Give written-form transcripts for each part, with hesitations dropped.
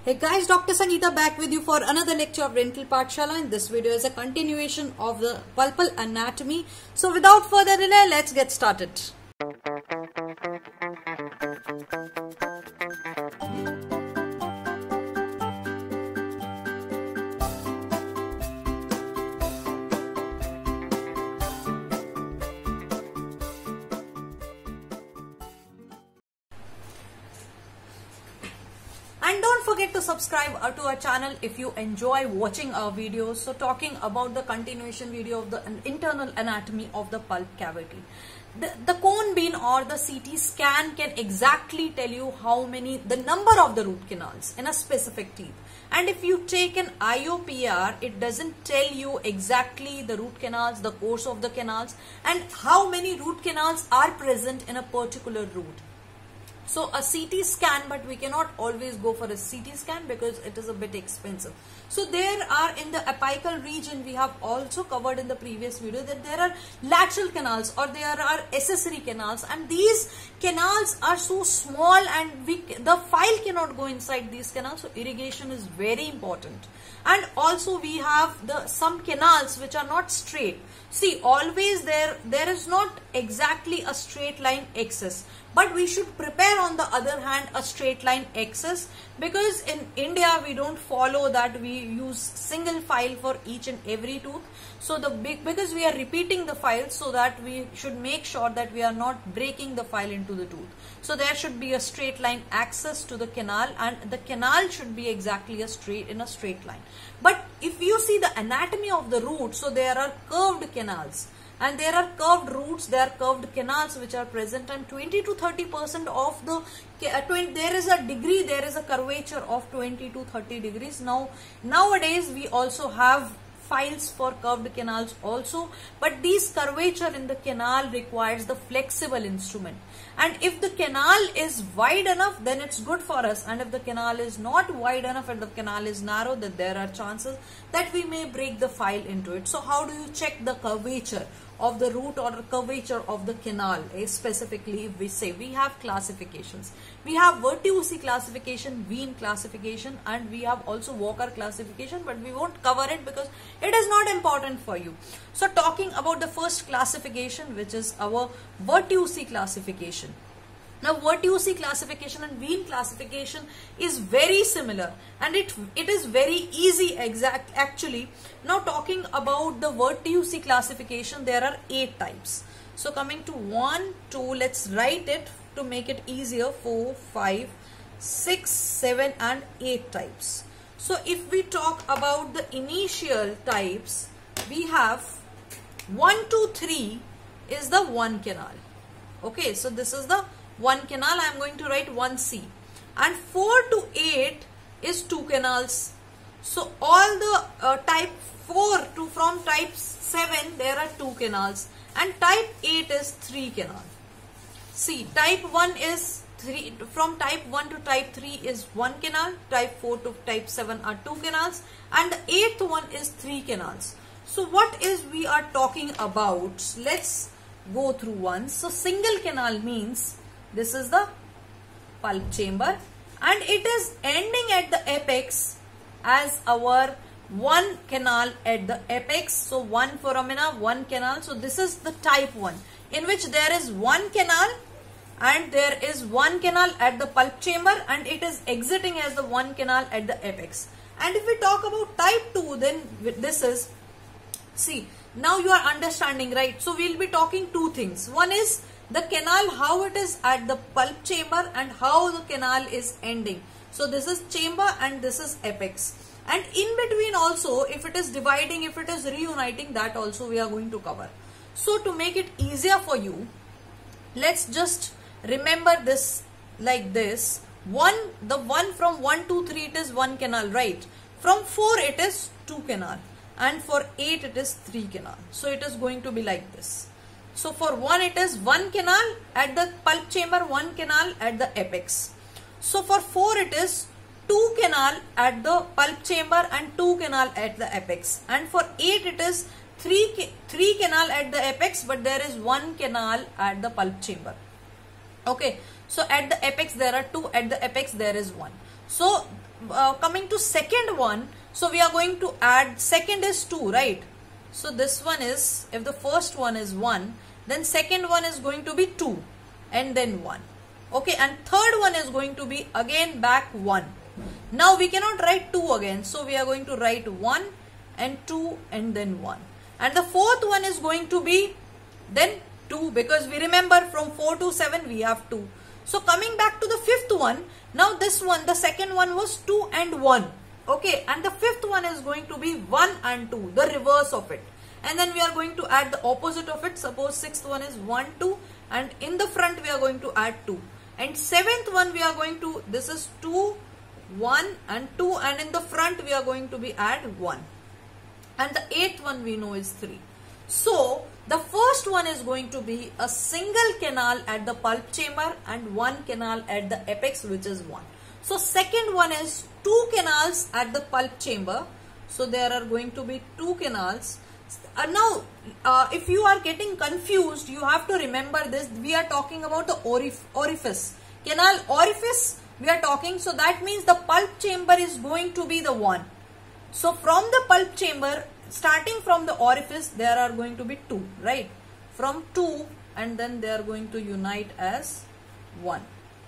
Hey guys, Dr. Sangeeta back with you for another lecture of Dental Pathshala. In this video is a continuation of the pulpal anatomy. So without further delay, let's get started. And don't forget to subscribe to our channel if you enjoy watching our videos. So talking about the continuation video of the internal anatomy of the pulp cavity. The cone beam or the CT scan can exactly tell you the number of the root canals in a specific teeth. And if you take an IOPR, it doesn't tell you exactly the root canals, the course of the canals, and how many root canals are present in a particular root. So a CT scan, but we cannot always go for a CT scan because it is a bit expensive. So there are in the apical region, we have also covered in the previous video that there are lateral canals or there are accessory canals, and these canals are so small and the file cannot go inside these canals. So irrigation is very important. And also we have some canals which are not straight. See, always there is not exactly a straight line axis, but we should prepare on the other hand a straight line axis, because in India we don't follow that. We use single file for each and every tooth. So because we are repeating the files, so that we should make sure that we are not breaking the file into the tooth. So there should be a straight line axis to the canal, and the canal should be exactly in a straight line. But if you see the anatomy of the root, so there are curved canals and there are curved roots, there are curved canals which are present, and 20 to 30% of there is a curvature of 20 to 30 degrees. Nowadays we also have files for curved canals also, but this curvature in the canal requires the flexible instrument. And if the canal is wide enough, then it's good for us, and if the canal is not wide enough and the canal is narrow, then there are chances that we may break the file into it. So how do you check the curvature of the root or curvature of the canal? Specifically, we have classifications. We have Vertucci classification, Wien classification, and we have also Walker classification, but we won't cover it because it is not important for you. So talking about the first classification, which is our Vertucci classification. Now Vertucci classification and Wien classification is very similar, and it is very easy actually. Now talking about the Vertucci classification, there are 8 types. So coming to 1, 2, let's write it to make it easier. 4, 5, 6, 7 and 8 types. So if we talk about the initial types, we have 1 to 3 is the 1 canal. Okay, so this is the 1 canal. I am going to write 1C, and 4 to 8 is 2 canals. So all the type 4 to from type 7 there are 2 canals, and type 8 is 3 canal. See, type 1 is 3, from type 1 to type 3 is 1 canal, type 4 to type 7 are 2 canals, and the 8th one is 3 canals. So what is we are talking about? Let's go through one. So single canal means this is the pulp chamber, and it is ending at the apex as our 1 canal at the apex. So 1 foramina, 1 canal. So this is the type 1, in which there is 1 canal and there is 1 canal at the pulp chamber, and it is exiting as the 1 canal at the apex. And if we talk about type 2, then this is, see, now you are understanding, right? So we will be talking 2 things. One is the canal, how it is at the pulp chamber and how the canal is ending. So this is chamber and this is apex. And in between also, if it is dividing, if it is reuniting, that also we are going to cover. So to make it easier for you, let's just remember this like this. The one from 1 to 3 it is 1 canal, right? From 4 it is 2 canal, and for 8 it is 3 canal. So it is going to be like this. So for 1 it is 1 canal at the pulp chamber, 1 canal at the apex. So for 4 it is 2 canal at the pulp chamber and 2 canal at the apex. And for 8 it is 3 canal at the apex, but there is 1 canal at the pulp chamber. Okay, so at the apex there are 2, at the apex there is 1. So coming to second one, so we are going to add, second is 2, right? So this one is, if the first one is 1, then second one is going to be 2 and then 1. Okay, and third one is going to be again back 1. Now we cannot write 2 again, so we are going to write 1 and 2 and then 1. And the fourth one is going to be then 2, because we remember from 4 to 7 we have 2. So coming back to the fifth one, now this one, the second one was 2 and 1. Okay, and the fifth one is going to be 1 and 2, the reverse of it. And then we are going to add the opposite of it. Suppose sixth one is 1, 2, and in the front we are going to add 2. And seventh one we are going to, this is 2, 1 and 2, and in the front we are going to be add 1. And the eighth one we know is 3. So the first one is going to be a single canal at the pulp chamber and one canal at the apex, which is 1. So second one is 2 canals at the pulp chamber. So there are going to be 2 canals. Now if you are getting confused, you have to remember this. We are talking about the orifice. Canal orifice we are talking. So that means the pulp chamber is going to be the 1. So from the pulp chamber, starting from the orifice, there are going to be 2, right? From 2, and then they are going to unite as 1.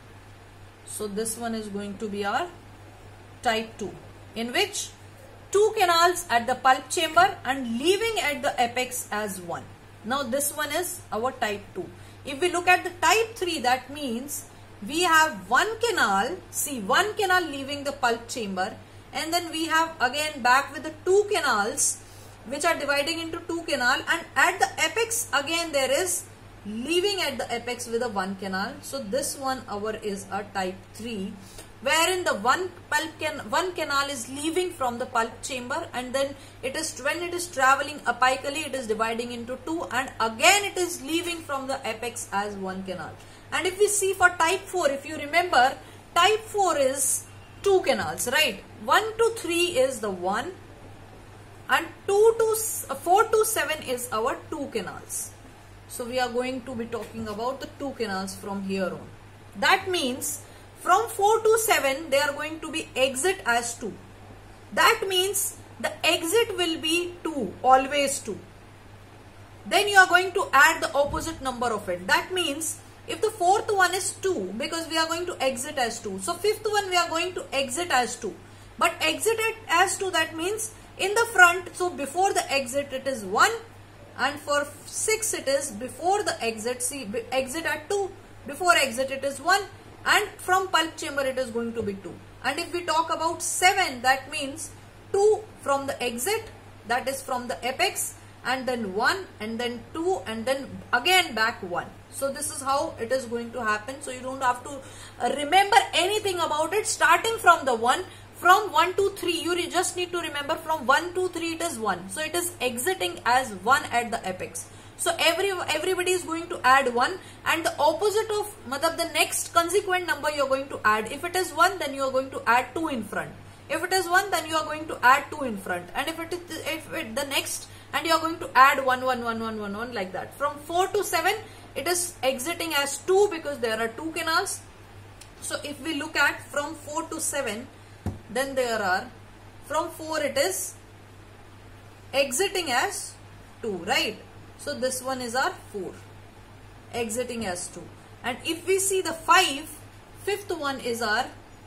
So this one is going to be our type 2, in which 2 canals at the pulp chamber and leaving at the apex as 1. Now this one is our type 2. If we look at the type 3, that means we have 1 canal, see, 1 canal leaving the pulp chamber, and then we have again back with the 2 canals which are dividing into 2 canal, and at the apex again there is leaving at the apex with a 1 canal. So this one our is a type 3, wherein the one canal is leaving from the pulp chamber, and then it is, when it is traveling apically, it is dividing into 2, and again it is leaving from the apex as 1 canal. And if we see for type 4, if you remember, type 4 is 2 canals, right? 1 to 3 is the 1, and 4 to 7 is our 2 canals. So we are going to be talking about the 2 canals from here on. That means from 4 to 7 they are going to be exit as 2. That means the exit will be 2, always 2. Then you are going to add the opposite number of it. That means if the fourth one is 2, because we are going to exit as 2. So fifth one we are going to exit as 2. But exit it as 2, that means in the front, so before the exit it is 1. And for 6 it is before the exit, see, exit at 2. Before exit it is 1. And from pulp chamber it is going to be 2. And if we talk about 7, that means 2 from the exit, that is from the apex, and then 1, and then 2, and then again back 1. So this is how it is going to happen. So you don't have to remember anything about it. Starting from the 1, from 1 to 3, you just need to remember from 1 to 3 it is 1. So it is exiting as 1 at the apex. So everybody is going to add 1, and the opposite of the next consequent number you are going to add. If it is 1, then you are going to add 2 in front. If it is 1, then you are going to add 2 in front. And if the next, and you are going to add 1, 1, 1, 1, 1, 1, like that. From 4 to 7, it is exiting as 2 because there are 2 canals. So if we look at from 4 to 7, then there are, from 4 it is exiting as 2, right? So this one is our 4, exiting as 2. And if we see the 5, fifth one is our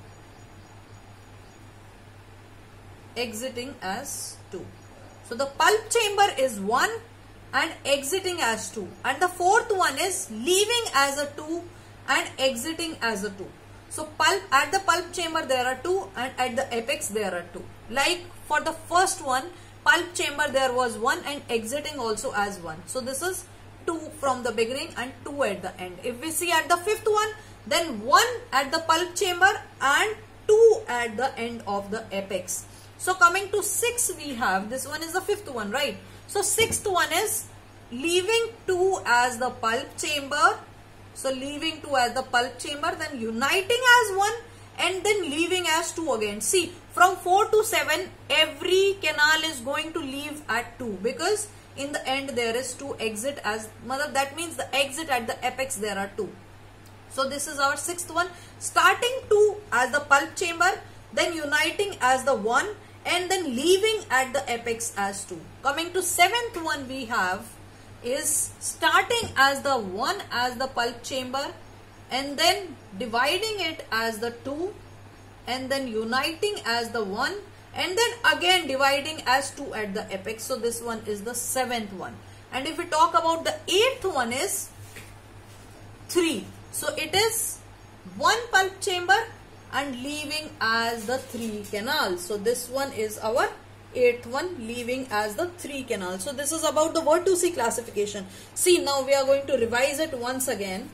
exiting as 2. So the pulp chamber is 1 and exiting as 2. And the fourth one is leaving as a 2 and exiting as a 2. So at the pulp chamber there are 2, and at the apex there are 2. Like for the first one, pulp chamber there was 1 and exiting also as 1. So this is 2 from the beginning and 2 at the end. If we see at the fifth one, then 1 at the pulp chamber and 2 at the end of the apex. So coming to 6, we have, this one is the fifth one, right? So sixth one is leaving 2 as the pulp chamber. So leaving 2 as the pulp chamber, then uniting as 1, and then leaving as 2 again. See, from 4 to 7, every canal is going to leave at 2, because in the end there is 2 exit as, that means the exit at the apex there are 2. So this is our sixth one. Starting 2 as the pulp chamber, then uniting as the 1, and then leaving at the apex as 2. Coming to 7th one, we have is starting as the 1 as the pulp chamber, and then dividing it as the 2, and then uniting as the 1, and then again dividing as 2 at the apex. So this one is the 7th one. And if we talk about the 8th one is 3. So it is 1 pulp chamber and leaving as the 3 canal. So this one is our 8th one, leaving as the 3 canal. So this is about the Watusi classification. See, now we are going to revise it once again.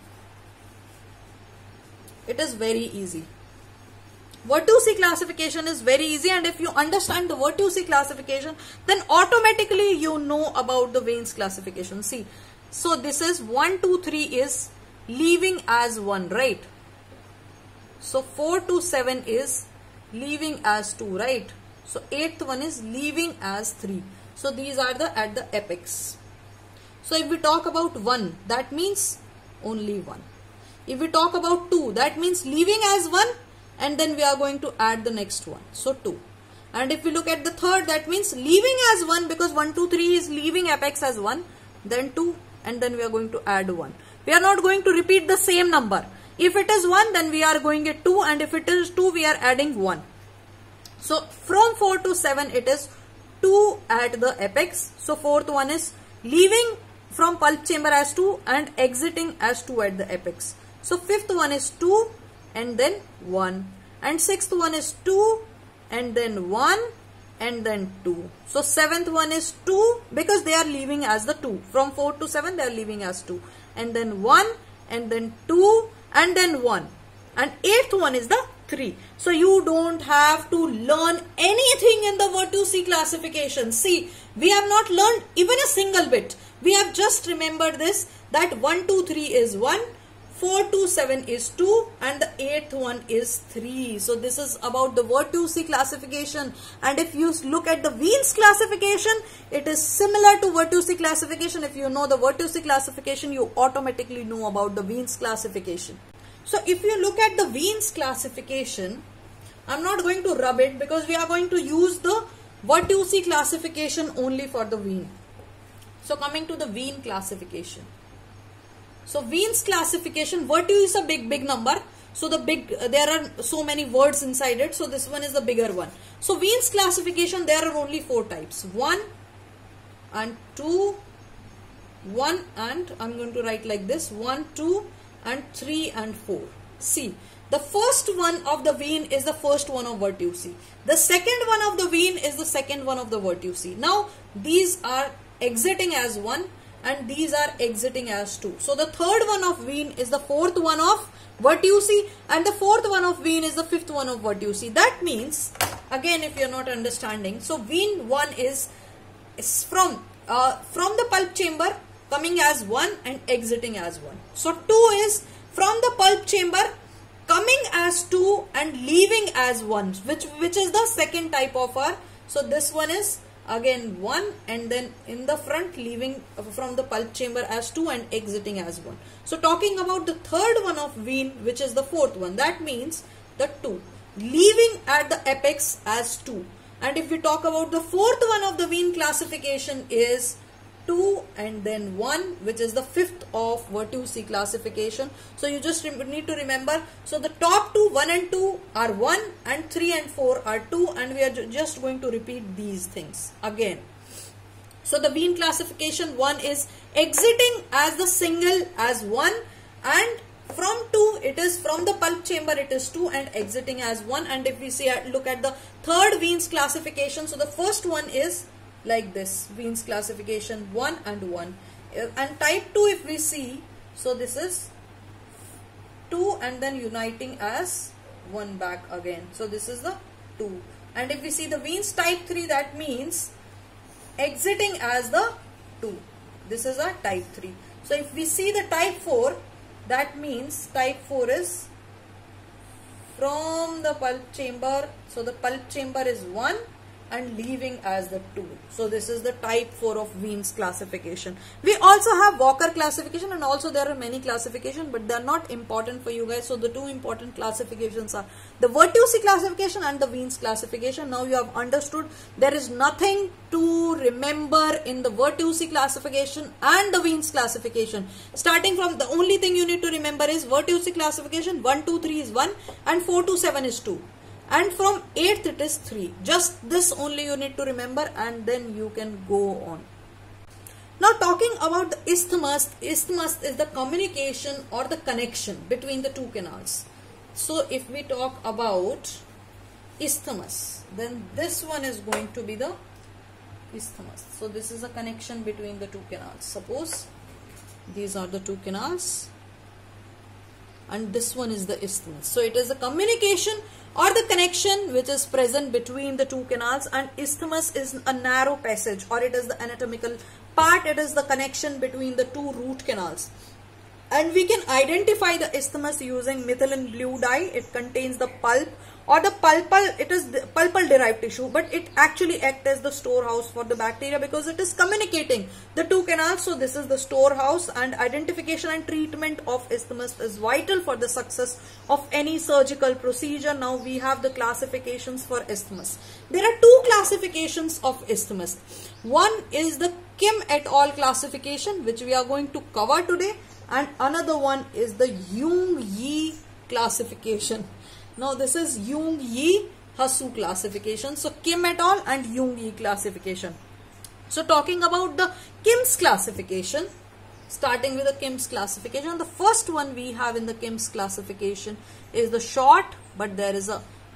It is very easy. Watusi classification is very easy, and if you understand the Watusi classification, then automatically you know about the Wien's classification. See, so this is 1, 2, 3 is leaving as 1, right? So 4 to 7 is leaving as 2, right? So 8th one is leaving as 3. So these are the at the apex. So if we talk about 1, that means only 1. If we talk about 2, that means leaving as 1, and then we are going to add the next one. So 2. And if we look at the third, that means leaving as 1, because 1, 2, 3 is leaving apex as 1, then 2, and then we are going to add 1. We are not going to repeat the same number. If it is 1, then we are going at 2, and if it is 2, we are adding 1. So from 4 to 7, it is 2 at the apex. So 4th one is leaving from pulp chamber as 2 and exiting as 2 at the apex. So 5th one is 2 and then 1. And 6th one is 2 and then 1 and then 2. So 7th one is 2 because they are leaving as the 2. From 4 to 7, they are leaving as 2. And then 1 and then 2 and then 1. And 8th one is the 3. So you don't have to learn anything in the Watusi classification. See, we have not learned even a single bit. We have just remembered this, that 1, 2, 3 is 1, 4 to 7 is 2, and the 8th one is 3. So this is about the Watusi classification. And if you look at the Wien's classification, it is similar to Watusi classification. If you know the Watusi classification, you automatically know about the Wien's classification. So if you look at the Wien's classification, I'm not going to rub it because we are going to use the Watusi classification only for the Wien. So coming to the Wien classification. So Wien's classification, Watu is a big number. So there are so many words inside it. So this one is the bigger one. So Wien's classification, there are only 4 types. 1 and 2, 1 and, I'm going to write like this, 1, 2 and 3 and 4. See, the first one of the Wien is the first one of Watusi. The second one of the Wien is the second one of the Watusi. Now these are exiting as 1 and these are exiting as 2. So the third one of Wien is the fourth one of Watusi, and the fourth one of Wien is the fifth one of Watusi. That means, again, if you are not understanding, so Wien 1 is from the pulp chamber coming as 1 and exiting as 1. So 2 is from the pulp chamber coming as 2 and leaving as 1, which is the second type of our. So this one is again 1 and then in the front leaving from the pulp chamber as 2 and exiting as 1. So talking about the third one of Wien, which is the fourth one, that means the 2 leaving at the apex as 2. And if we talk about the fourth one of the Wien classification is 2 and then 1, which is the fifth of Watusi classification. So you just need to remember, so the top two, 1 and 2 are 1 and 3 and 4 are 2, and we are just going to repeat these things again. So the Wien classification 1 is exiting as the single as 1, and from 2 it is from the pulp chamber it is 2 and exiting as 1. And if we see, look at the third Wien's classification, so the first one is like this, Wien's classification 1 and 1, and type 2 if we see, so this is 2 and then uniting as 1 back again, so this is the 2. And if we see the Wien's type 3, that means exiting as the 2, this is a type 3. So if we see the type 4, that means type 4 is from the pulp chamber, so the pulp chamber is 1 and leaving as the 2. So this is the type 4 of Wien's classification. We also have Walker classification, and also there are many classifications, but they are not important for you guys. So the two important classifications are the Virtusi classification and the Wien's classification. Now you have understood there is nothing to remember in the Virtusi classification and the Wien's classification. Starting from, the only thing you need to remember is Virtusi classification, 1, 2, 3 is 1 and 4 to 7 is 2. And from 8th it is 3. Just this only you need to remember, and then you can go on. Now talking about the isthmus. Isthmus is the communication or the connection between the two canals. So if we talk about isthmus, then this one is going to be the isthmus. So this is a connection between the two canals. Suppose these are the two canals and this one is the isthmus. So it is a communication or the connection which is present between the two canals, and isthmus is a narrow passage, or it is the anatomical part. It is the connection between the two root canals, and we can identify the isthmus using methylene blue dye. It contains the pulp or the pulpal. It is the pulpal derived tissue, but it actually acts as the storehouse for the bacteria because it is communicating the two canals. So this is the storehouse, and identification and treatment of isthmus is vital for the success of any surgical procedure. Now we have the classifications for isthmus. There are two classifications of isthmus. One is the Kim et al. Classification, which we are going to cover today, and another one is the Jung-Yi classification. Now this is Jung-Yi Hasu classification. So Kim et al. And Jung-Yi classification. So talking about the Kim's classification, starting with the Kim's classification, the first one we have in the Kim's classification is the short, but there is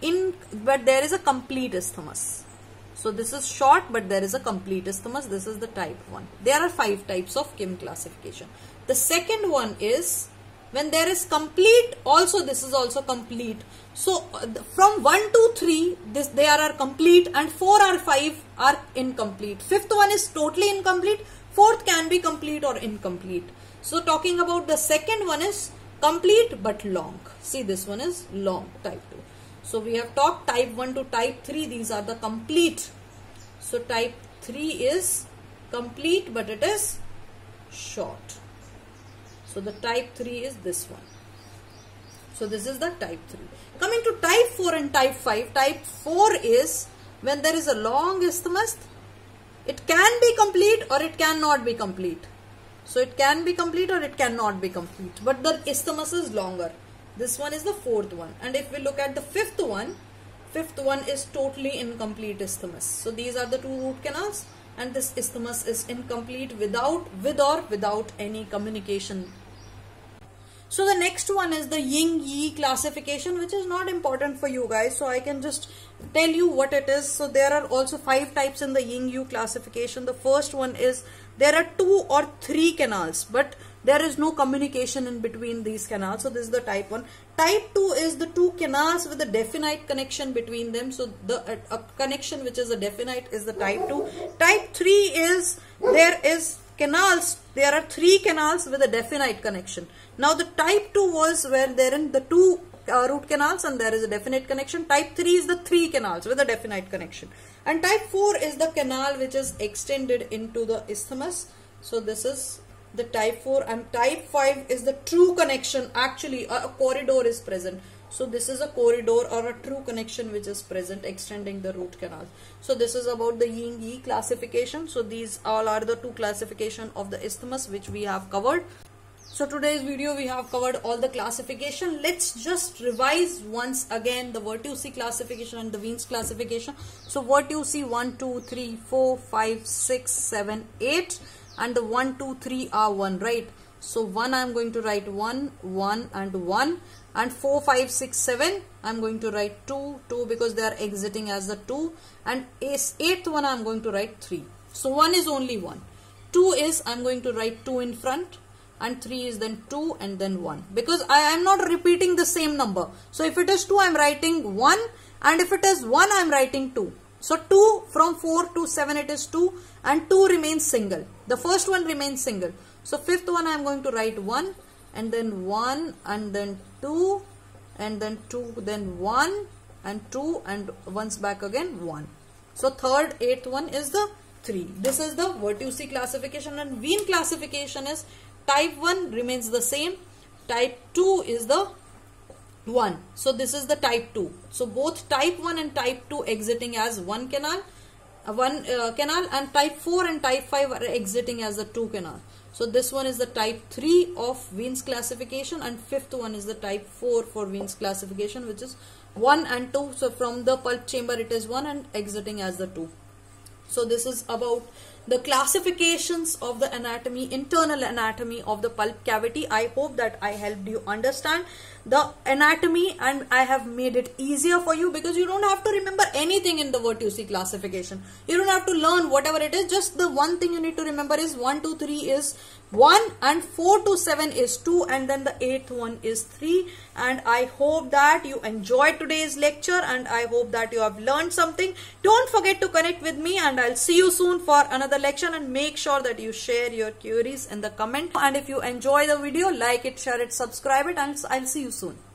a complete isthmus. So this is short, but there is a complete isthmus. This is the type 1. There are 5 types of Kim classification. The second one is when there is complete, also this is also complete. So from 1 to 3, they are complete, and 4 or 5 are incomplete. Fifth one is totally incomplete. Fourth can be complete or incomplete. So talking about the second one is complete but long. See, this one is long, type 2. So we have talked type 1 to type 3. These are the complete. So type 3 is complete, but it is short. So the type 3 is this one. So this is the type 3. Coming to type 4 and type 5. Type 4 is when there is a long isthmus. It can be complete or it cannot be complete. So it can be complete or it cannot be complete. But the isthmus is longer. This one is the fourth one. And if we look at the fifth one is totally incomplete isthmus. So these are the two root canals, and this isthmus is incomplete with or without any communication. So the next one is the Jung-Yi classification, which is not important for you guys. So I can just tell you what it is. So there are also 5 types in the Jung-Yi classification. The first one is there are 2 or 3 canals, but there is no communication in between these canals. So this is the type 1. Type 2 is the 2 canals with a definite connection between them. So the a connection which is a definite is the type 2. Type 3 is there are 3 canals with a definite connection. Now the type 2 was where there in the 2 root canals and there is a definite connection. Type 3 is the 3 canals with a definite connection. And type 4 is the canal which is extended into the isthmus. So this is the type 4, and type 5 is the true connection. Actually a corridor is present. So this is a corridor or a true connection which is present extending the root canal. So this is about the Jung-Yi classification. So these all are the 2 classification of the isthmus which we have covered. So today's video we have covered all the classification. Let's just revise once again the Virtusi classification and the Wien's classification. So Virtusi 1, 2, 3, 4, 5, 6, 7, 8, and the 1, 2, 3 are 1, right? So 1 I am going to write 1, 1 and 1, and 4, 5, 6, 7 I am going to write 2, 2 because they are exiting as the 2, and 8th one I am going to write 3. So 1 is only 1. 2 is I am going to write 2 in front, and 3 is then 2 and then 1, because I am not repeating the same number. So if it is 2 I am writing 1, and if it is 1 I am writing 2. So 2 from 4 to 7 it is 2, and 2 remains single. The first one remains single. So 5th one I am going to write 1, and then 1 and then 2 and then 2, then 1 and 2, and once back again 1. So third, eighth one is the 3. This is the Watusi classification, and Wien classification is type 1 remains the same, type 2 is the 1. So this is the type 2. So both type 1 and type 2 exiting as one canal, and type 4 and type 5 are exiting as the 2 canal. So this one is the type 3 of Wien's classification, and fifth one is the type 4 for Wien's classification, which is 1 and 2. So from the pulp chamber it is 1 and exiting as the 2. So this is about the classifications of the anatomy, internal anatomy of the pulp cavity. I hope that I helped you understand the anatomy, and I have made it easier for you, because you don't have to remember anything in the Watusi classification. You don't have to learn whatever it is. Just the one thing you need to remember is 1 to 3 is 1, and 4 to 7 is 2, and then the 8th one is 3. And I hope that you enjoyed today's lecture, and I hope that you have learned something. Don't forget to connect with me, and I'll see you soon for another lecture. And make sure that you share your queries in the comment. And if you enjoy the video, like it, share it, subscribe it, and I'll see you soon.